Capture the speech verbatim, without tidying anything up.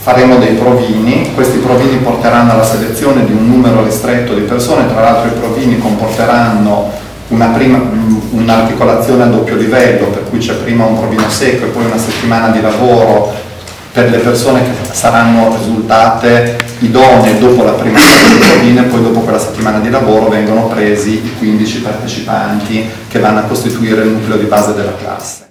faremo dei provini, questi provini porteranno alla selezione di un numero ristretto di persone, tra l'altro i provini comporteranno un'articolazione a doppio livello, per cui c'è prima un provino secco e poi una settimana di lavoro per le persone che saranno risultate idonee dopo la prima settimana di provine, e poi dopo quella settimana di lavoro vengono presi i quindici partecipanti che vanno a costituire il nucleo di base della classe.